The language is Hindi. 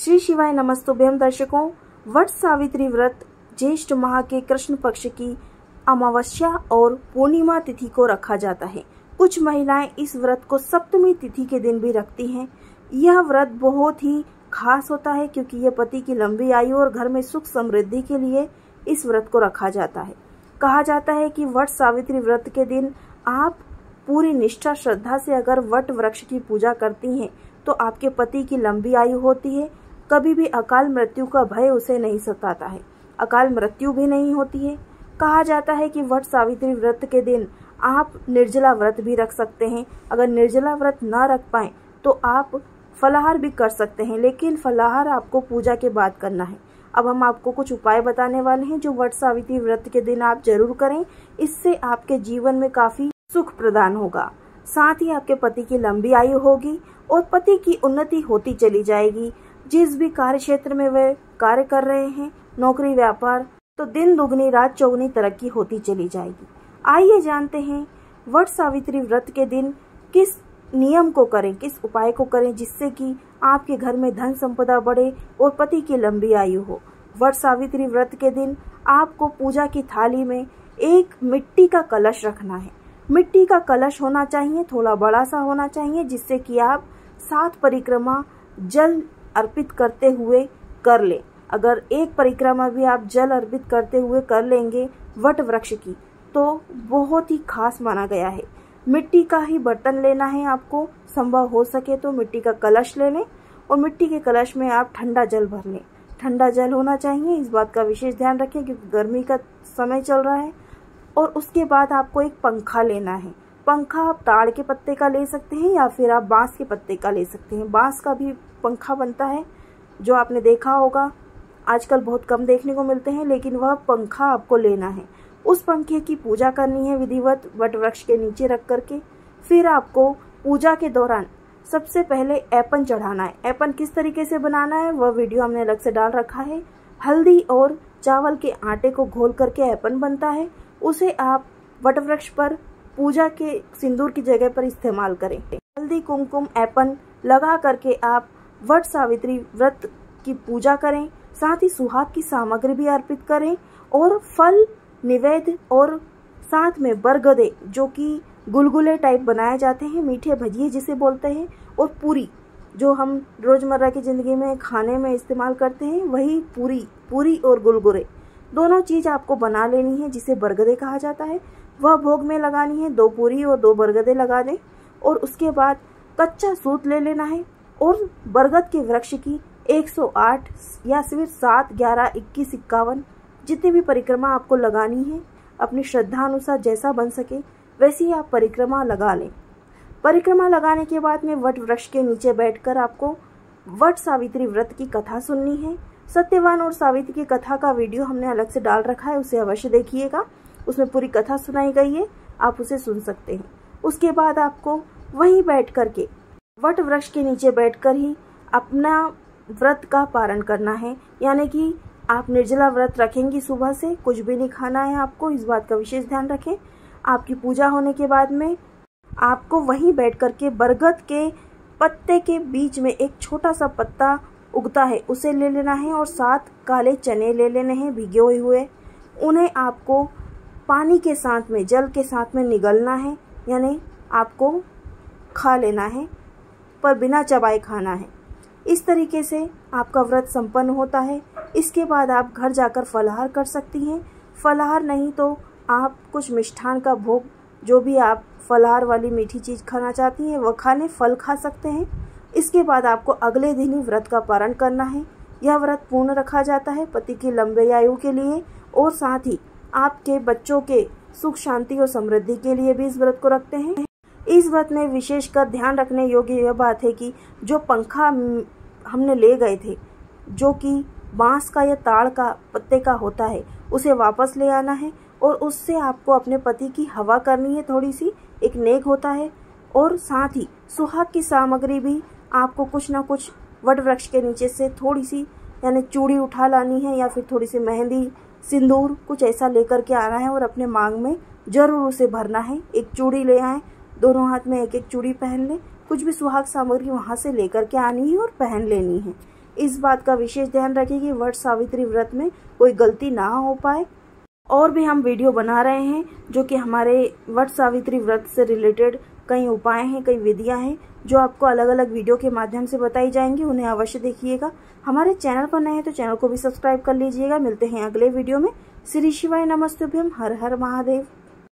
श्री शिवाय नमस्तुभ्यम दर्शकों। वट सावित्री व्रत ज्येष्ठ माह के कृष्ण पक्ष की अमावस्या और पूर्णिमा तिथि को रखा जाता है। कुछ महिलाएं इस व्रत को सप्तमी तिथि के दिन भी रखती हैं। यह व्रत बहुत ही खास होता है क्योंकि यह पति की लंबी आयु और घर में सुख समृद्धि के लिए इस व्रत को रखा जाता है। कहा जाता है कि वट सावित्री व्रत के दिन आप पूरी निष्ठा श्रद्धा से अगर वट वृक्ष की पूजा करती हैं तो आपके पति की लंबी आयु होती है। कभी भी अकाल मृत्यु का भय उसे नहीं सताता है, अकाल मृत्यु भी नहीं होती है। कहा जाता है कि वट सावित्री व्रत के दिन आप निर्जला व्रत भी रख सकते हैं। अगर निर्जला व्रत ना रख पाए तो आप फलाहार भी कर सकते हैं, लेकिन फलाहार आपको पूजा के बाद करना है। अब हम आपको कुछ उपाय बताने वाले हैं जो वट सावित्री व्रत के दिन आप जरूर करें। इससे आपके जीवन में काफी सुख प्रदान होगा, साथ ही आपके पति की लंबी आयु होगी और पति की उन्नति होती चली जाएगी। जिस भी कार्य क्षेत्र में वे कार्य कर रहे हैं, नौकरी व्यापार, तो दिन दुगनी रात चौगुनी तरक्की होती चली जाएगी। आइए जानते हैं वट सावित्री व्रत के दिन किस नियम को करें, किस उपाय को करें जिससे कि आपके घर में धन संपदा बढ़े और पति की लंबी आयु हो। वट सावित्री व्रत के दिन आपको पूजा की थाली में एक मिट्टी का कलश रखना है। मिट्टी का कलश होना चाहिए, थोड़ा बड़ा सा होना चाहिए, जिससे कि आप 7 परिक्रमा जल अर्पित करते हुए कर ले। अगर एक परिक्रमा भी आप जल अर्पित करते हुए कर लेंगे वट वृक्ष की तो बहुत ही खास माना गया है। मिट्टी का ही बर्तन लेना है आपको, संभव हो सके तो मिट्टी का कलश ले लें और मिट्टी के कलश में आप ठंडा जल भर लें। ठंडा जल होना चाहिए, इस बात का विशेष ध्यान रखें क्योंकि गर्मी का समय चल रहा है। और उसके बाद आपको एक पंखा लेना है। पंखा आप ताड़ के पत्ते का ले सकते हैं या फिर आप बांस के पत्ते का ले सकते हैं। बांस का भी पंखा बनता है जो आपने देखा होगा, आजकल बहुत कम देखने को मिलते हैं, लेकिन वह पंखा आपको लेना है। उस पंखे की पूजा करनी है विधिवत वट वृक्ष के नीचे रख करके। फिर आपको पूजा के दौरान सबसे पहले ऐपन चढ़ाना है। ऐपन किस तरीके से बनाना है वह वीडियो हमने अलग से डाल रखा है। हल्दी और चावल के आटे को घोल करके ऐपन बनता है, उसे आप वट वृक्ष पर पूजा के सिंदूर की जगह पर इस्तेमाल करें। हल्दी कुमकुम ऐपन लगा करके आप वट सावित्री व्रत की पूजा करें, साथ ही सुहाग की सामग्री भी अर्पित करें और फल निवेद्य और साथ में बरगदे जो कि गुलगुले टाइप बनाए जाते हैं, मीठे भजिए जिसे बोलते हैं, और पूरी जो हम रोजमर्रा की जिंदगी में खाने में इस्तेमाल करते हैं, वही पूरी और गुलगुले दोनों चीज आपको बना लेनी है जिसे बरगदे कहा जाता है। वह भोग में लगानी है, 2 पूरी और 2 बरगदे लगा दें और उसके बाद कच्चा सूत ले लेना है और बरगद के वृक्ष की 108 या फिर 7, 11, 21, 51 जितनी भी परिक्रमा आपको लगानी है, अपनी श्रद्धा अनुसार जैसा बन सके वैसी आप परिक्रमा लगा लें। परिक्रमा लगाने के बाद में वट वृक्ष के नीचे बैठकर आपको वट सावित्री व्रत की कथा सुननी है। सत्यवान और सावित्री की कथा का वीडियो हमने अलग से डाल रखा है, उसे अवश्य देखिएगा। उसमें पूरी कथा सुनाई गई है, आप उसे सुन सकते हैं। उसके बाद आपको वहीं बैठ करके वट वृक्ष के नीचे बैठकर ही अपना व्रत का पारण करना है, यानी कि आप निर्जला व्रत रखेंगी। सुबह से कुछ भी नहीं खाना है आपको, इस बात का विशेष ध्यान रखें। आपकी पूजा होने के बाद में आपको वहीं बैठ करके बरगद के पत्ते के बीच में एक छोटा सा पत्ता उगता है, उसे ले लेना है और 7 काले चने ले लेने हैं भिगोए हुए। उन्हें आपको पानी के साथ में, जल के साथ में निगलना है, यानी आपको खा लेना है पर बिना चबाए खाना है। इस तरीके से आपका व्रत संपन्न होता है। इसके बाद आप घर जाकर फलाहार कर सकती हैं। फलाहार नहीं तो आप कुछ मिष्ठान का भोग, जो भी आप फलाहार वाली मीठी चीज़ खाना चाहती हैं वह खाने, फल खा सकते हैं। इसके बाद आपको अगले दिन ही व्रत का पारण करना है। यह व्रत पूर्ण रखा जाता है पति की लंबी आयु के लिए और साथ ही आपके बच्चों के सुख शांति और समृद्धि के लिए भी इस व्रत को रखते हैं। इस व्रत में विशेषकर ध्यान रखने योग्य यह बात है कि जो पंखा हमने ले गए थे, जो कि बांस का या ताड़ का पत्ते का होता है, उसे वापस ले आना है और उससे आपको अपने पति की हवा करनी है, थोड़ी सी एक नेक होता है। और साथ ही सुहाग की सामग्री भी आपको कुछ ना कुछ वट वृक्ष के नीचे से थोड़ी सी, यानी चूड़ी उठा लानी है या फिर थोड़ी सी मेहंदी, सिंदूर, कुछ ऐसा लेकर के आना है और अपने मांग में जरूर उसे भरना है। एक चूड़ी ले आए, दोनों हाथ में एक एक चूड़ी पहन लें। कुछ भी सुहाग सामग्री वहाँ से लेकर के आनी है और पहन लेनी है। इस बात का विशेष ध्यान रखें कि वट सावित्री व्रत में कोई गलती ना हो पाए। और भी हम वीडियो बना रहे हैं जो कि हमारे वट सावित्री व्रत से रिलेटेड कई उपाय हैं, कई विधियां हैं जो आपको अलग अलग वीडियो के माध्यम से बताई जाएंगी। उन्हें अवश्य देखिएगा। हमारे चैनल पर नए हैं तो चैनल को भी सब्सक्राइब कर लीजिएगा। मिलते हैं अगले वीडियो में। श्री शिवाय नमस्तुभ्यम। हर हर महादेव।